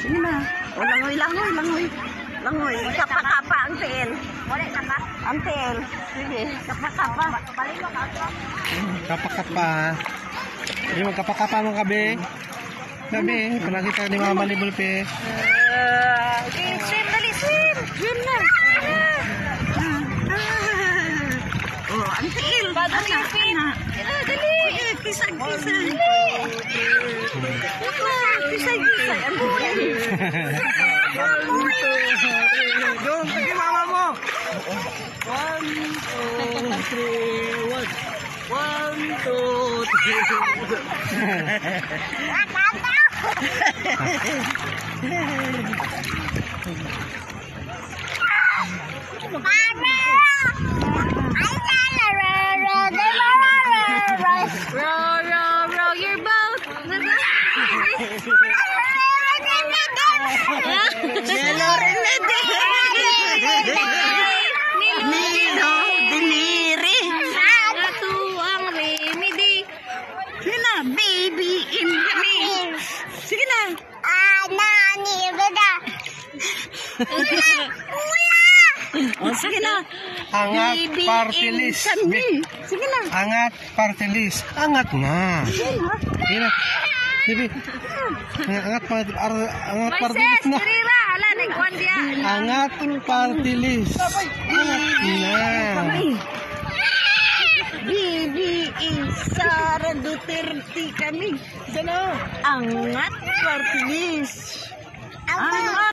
Sige na. O, langoy. Langoy. Kapa-kapa ang tiil. Wala ka pa? Ang tiil. Sige, kapa-kapa. Balik mo ka. Kapa-kapa. Hindi magkapa-kapa mo kabe. Kabe, palagi tayo ni Mama Libol pe. Okay, swim, dali, swim. Swim na. Oh, ang tiil. Bago yung fin. Dali. Kisag. Dali. Kisag. Ang buhay. Doon, sige mama mo. 1, 2, 3, Row your boat. Nilo, diniri. Ito ang remedy. Sige na, baby in the mix. Sige na. Oh, sige na. Angat Baby party in list. Sunday. Sige na. Angat party list. Angat na. Sige na. Sige. Angat party list na. Dirira. Ala, nagkuhan dia. Angat party list. Angat na. Bibi Sara Duterte kami. Angat party list. Angat.